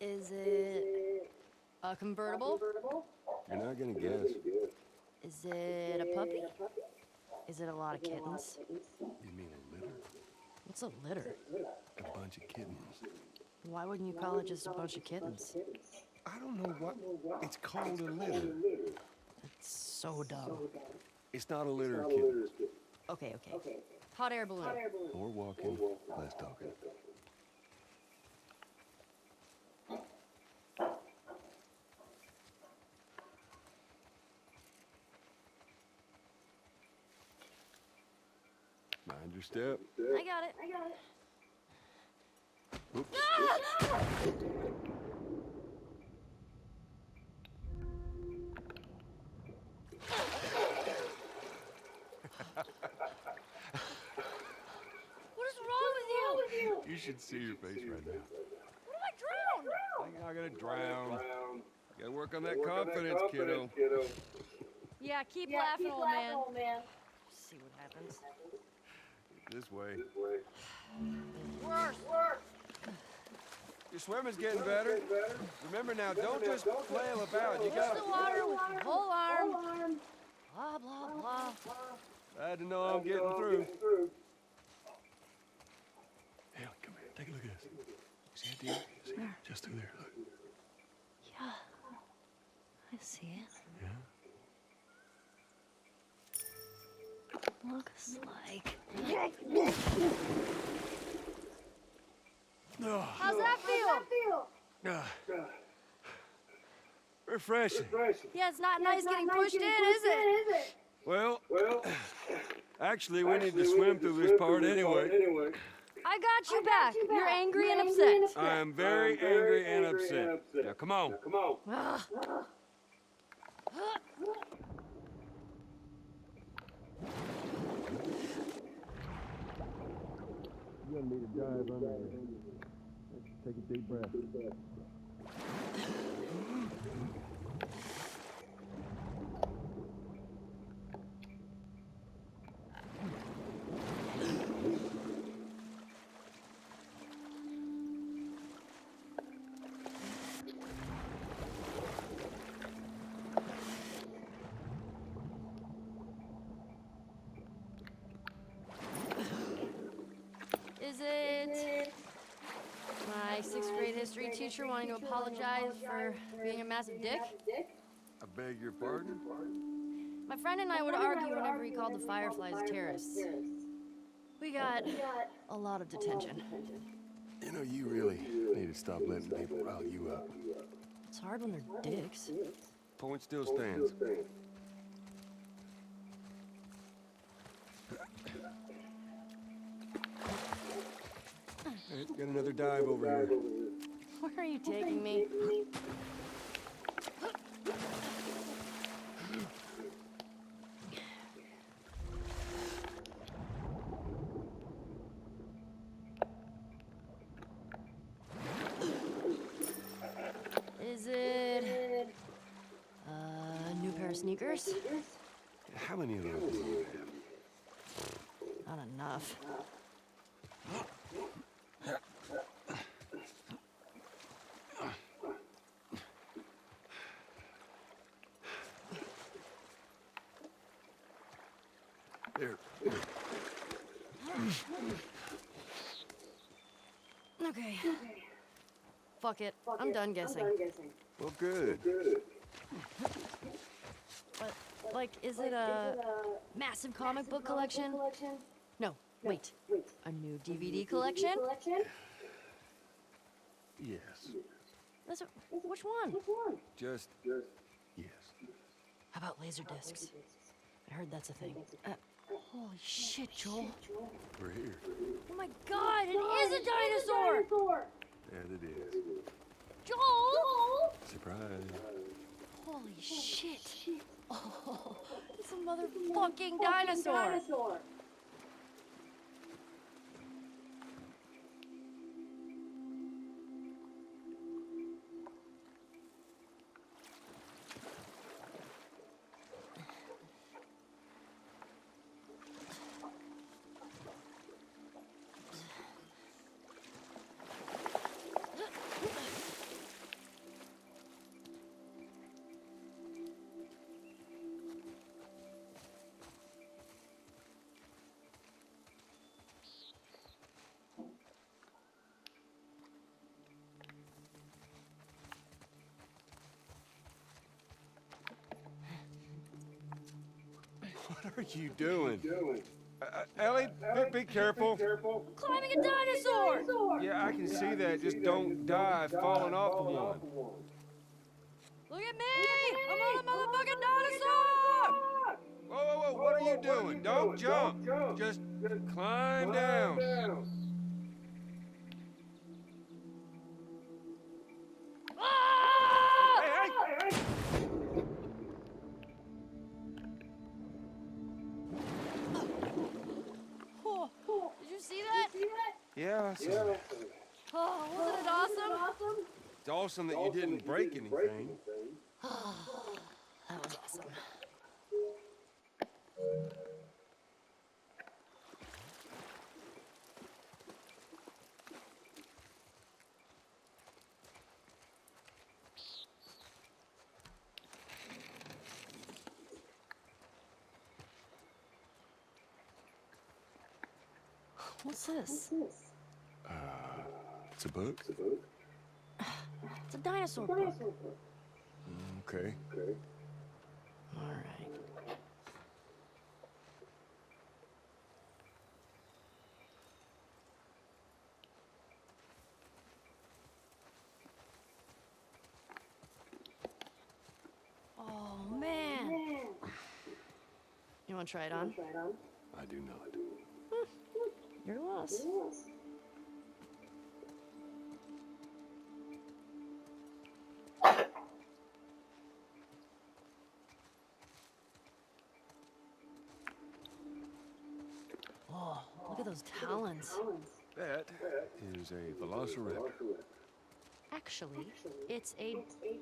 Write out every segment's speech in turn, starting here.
Is it a convertible? You're not gonna guess. Is it a puppy? Is it a lot of kittens? You mean a litter? What's a litter? A bunch of kittens. Why wouldn't you call it just a bunch of kittens? I don't know what... It's called a litter. It's so dumb. It's not a litter of kittens. Okay. Hot air balloon. More walking, less talking. Mind your step. I got it. Oops. What is wrong with you? You should see your face right now. What if I drown? You're not gonna drown. You gotta work on that confidence, kiddo. Yeah, keep laughing, old man. See what happens. This way. Worse. Your swimming's getting better. Remember now, don't just flail about. You Push gotta... the water with your whole arm. Blah, blah, blah. Glad to know I'm getting through. Hey, come here. Take a look at this. See that deal? See? Where? Just through there. Look. Yeah, I see it. Yeah? Looks like... Oh, How's that feel? refreshing. Yeah, it's not nice getting pushed in, is it? Well, actually, we need to swim through this part anyway. I got you back. You're angry and upset. I am very angry and upset. Now, come on. Ugh. You're gonna need a dive under there. Take a deep breath. Is it my 6th grade history teacher wanting to apologize for being a massive dick? I beg your pardon? My friend and I would argue whenever he called the Fireflies terrorists. We got a lot of detention. You know, you really need to stop letting people rile you up. It's hard when they're dicks. Point still stands. Hey, got another dive over here. Where are you taking me? Is it a new pair of sneakers? How many of those do you have? Not enough. There. Okay. Fuck it. I'm done guessing. Well, good. But, like, is it a massive comic book collection? No, wait. A new DVD collection? Yes. Which one? Just yes. How about laser discs? I heard that's a thing. Holy shit, Joel. We're here. Oh my god, it is a dinosaur! And it is. Joel! Surprise. Holy shit. Oh, it's a motherfucking dinosaur. are you doing? Ellie, be careful. Climbing a dinosaur! Yeah, I can see that. Just don't die falling off of one. Look at me! I'm on a motherfucking dinosaur! Whoa, what are you doing? Don't jump. Just climb down. Ah! Hey! Oh, did you see that? Yeah, I saw it. Oh, wasn't it awesome? It's awesome that you didn't break anything. That was awesome. What's this? It's a book? It's a dinosaur book. Okay. All right. Oh, man. You want to try it on? I do not. Your loss. Oh, look at those talons. That is a velociraptor. Actually, it's a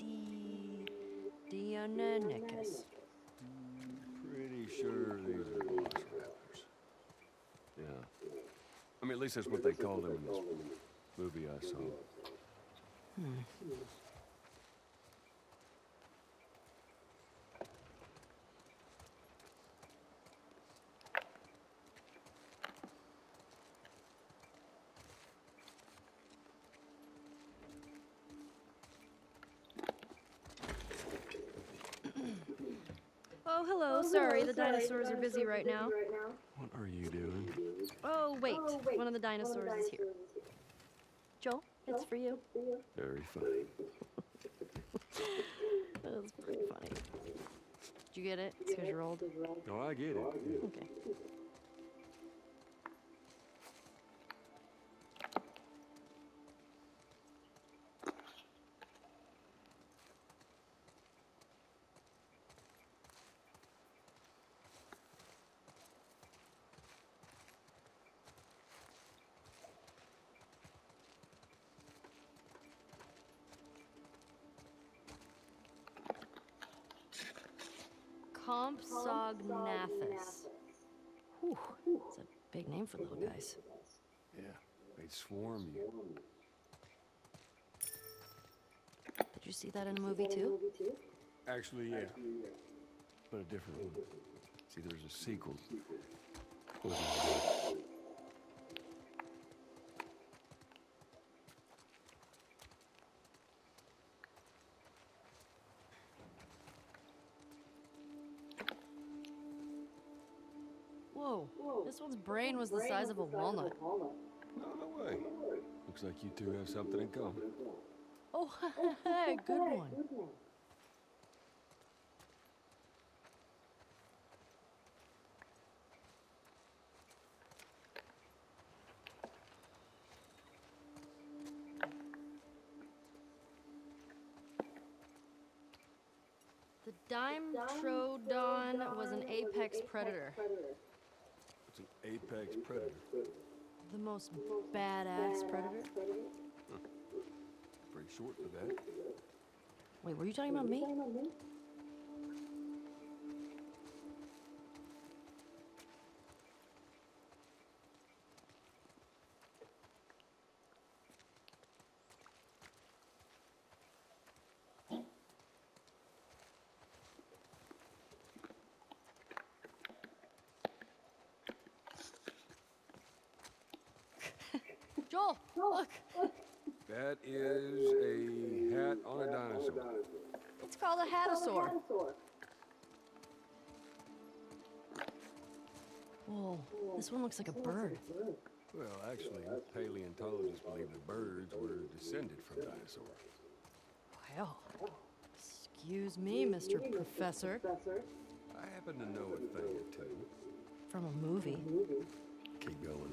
Deinonychus. Pretty sure these are velociraptors. Yeah. I mean, at least that's what they called them in this movie I saw. Oh, hello. Sorry, the dinosaurs are busy right now. What are you doing? Oh, wait. One of the dinosaurs is here. Joel, it's for you. Very funny. That was pretty funny. Did you get it? It's because you're old. Oh, I get it. Yeah. Okay. Compsognathus. Whew, it's a big name for little guys. Yeah, they'd swarm you. Did you see that in a movie too? Actually, yeah. But a different one. See, there's a sequel. Whoa, this one's brain was the size of a walnut. No way. Looks like you two have something in common. Oh, good one. The Dimetrodon was an apex predator. It's an apex predator. The most badass predator. Pretty short for that. Wait, were you talking about me? Joel, look. That is a hat on a dinosaur. It's called a hatosaur. Whoa, this one looks like a bird. Well, actually, paleontologists believe the birds were descended from dinosaurs. Well, excuse me, Mr. Professor. I happen to know a thing or two. From a movie. Keep going.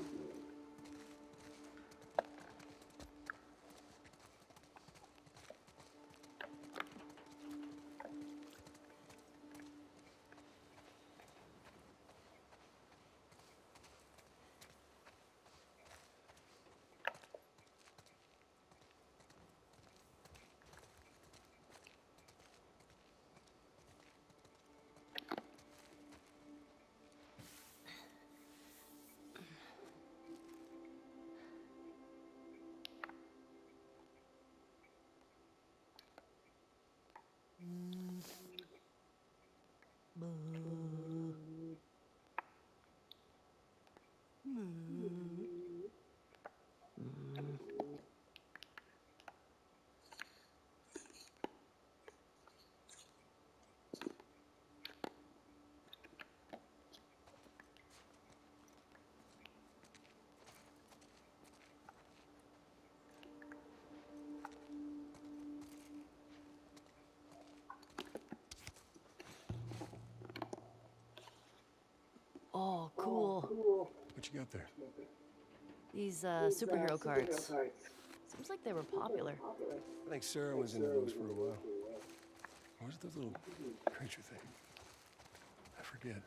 Oh, cool. What you got there? These superhero cards. Seems like they were popular. I think Sarah was into those for a while. What was those little creature thing? I forget.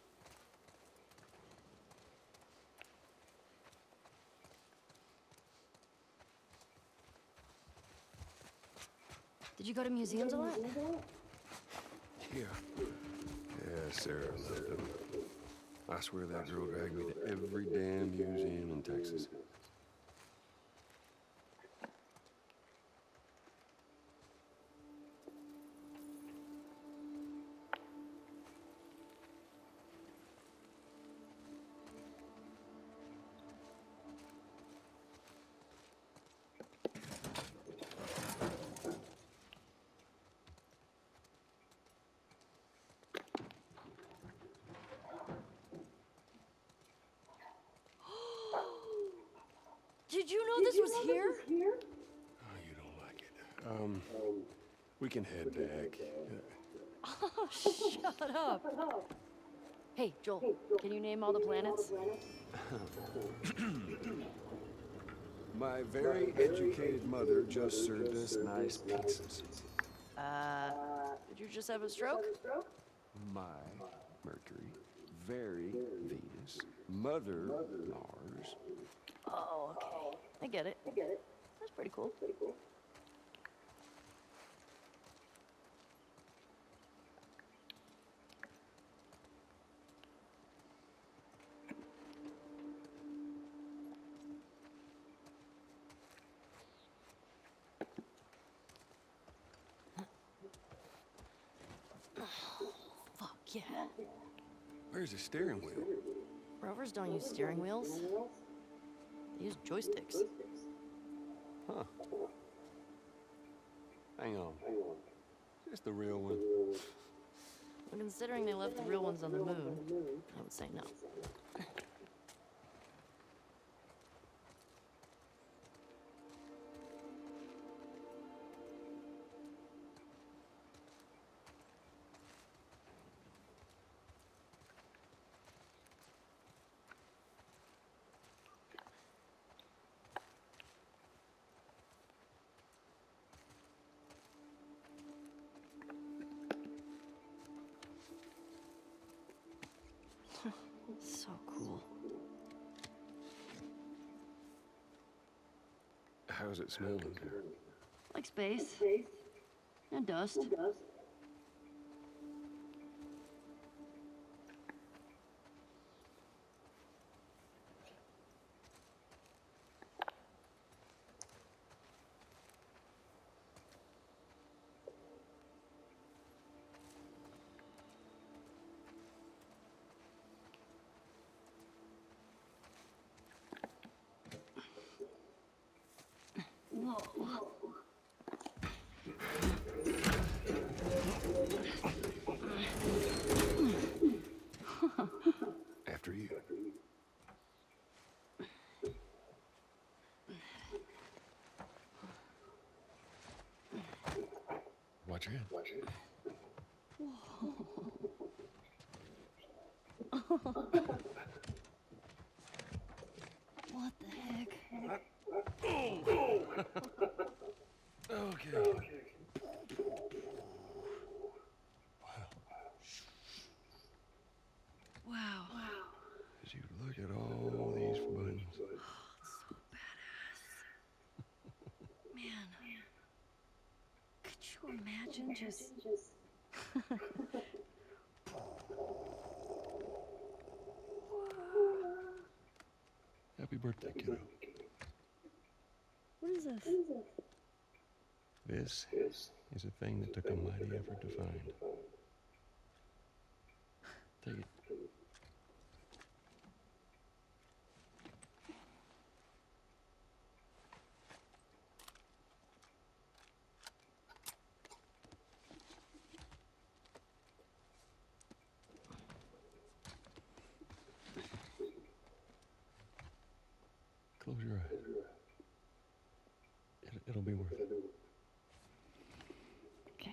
Did you go to museums a lot? Yeah. Yeah, Sarah loved them. I swear that girl dragged me to every damn museum in Texas. Did you know this was here? Oh, you don't like it. We can head back. Oh, shut up. Hey, Joel, can you name all the planets? My very educated mother just served us nice pizzas. Did you just have a stroke? My Mercury, very Venus, Mother Mars. Oh, okay. I get it. That's pretty cool. Fuck yeah. Where's the steering wheel? Rovers don't use steering wheels. They use joysticks. Huh. Hang on. Is this the real one? Well, considering they left the real ones on the moon, I would say no. So cool. How's it smelling? Like space. And dust. Whoa. After you. Watch it. What the heck? Okay. Wow. As you look at all these buttons. So badass. Man. Could you imagine just... Happy birthday, kiddo. What is this? This is a thing that took a mighty effort to find. Take it. Close your eyes. It'll be worth it. Okay.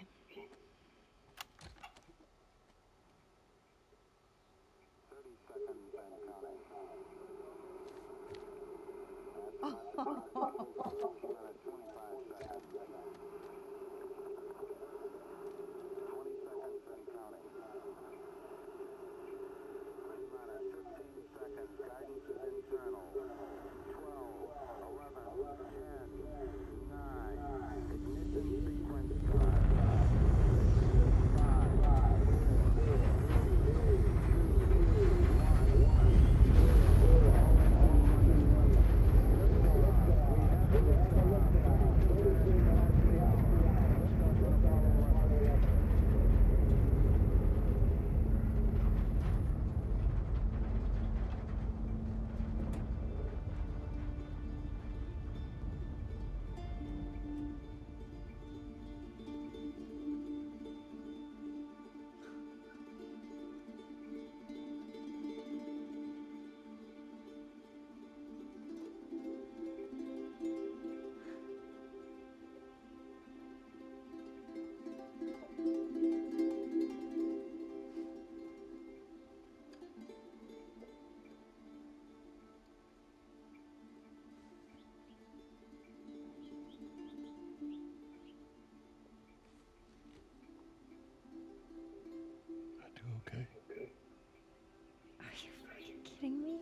I do okay. Are you freaking kidding me?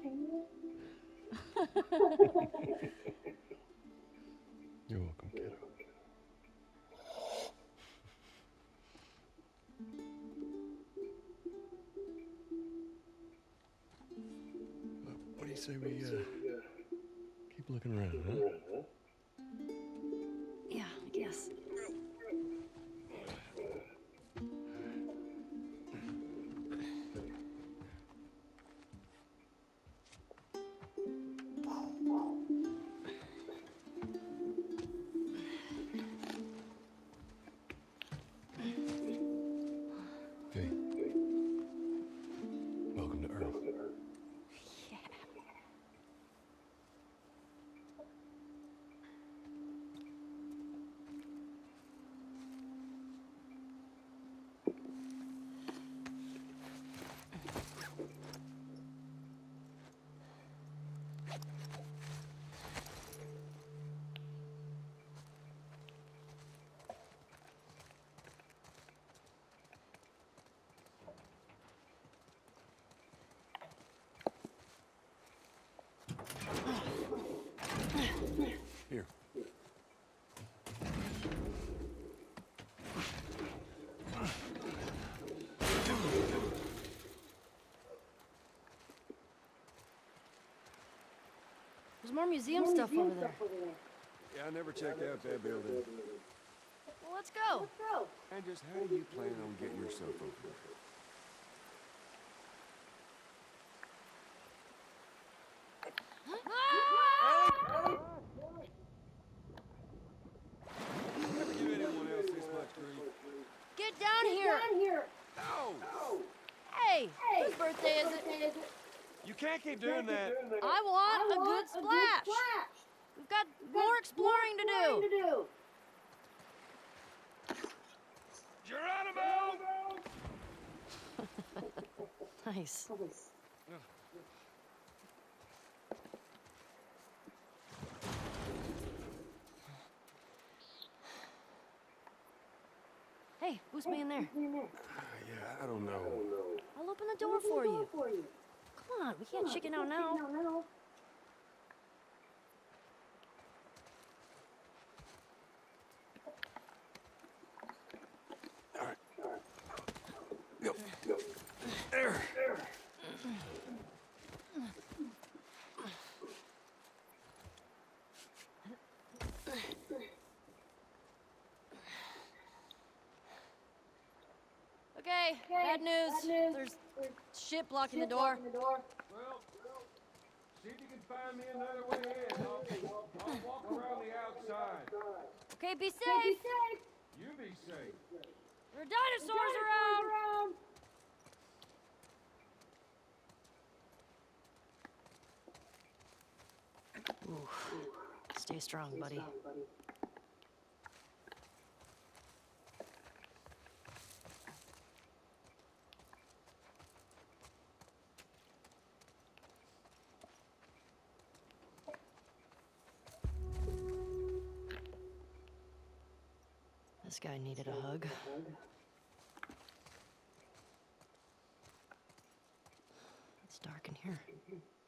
You're welcome, kiddo. What do you say we keep looking around, huh? Yeah, I guess. Hey. Welcome to Earth. Yeah. Here. There's more museum stuff over there. Yeah, I never checked out that building. Well, let's go. And just how do you plan on getting yourself over there? Never give anyone else this much grief. Get down here. No! Hey, whose birthday is it? You can't keep doing that. I want a good splash. We've got more exploring to do. Nice. Hey, who's being there? Yeah, I don't know. I'll open the door for you. Come on, we can't chicken out now. All right. Go. There. Okay, bad news. There's shit blocking the door. Well, see if you can find me another way in. I'll walk around the outside. Okay, be safe. You be safe. There are dinosaurs around. Ooh. Stay strong, buddy. This guy needed a hug. It's dark in here.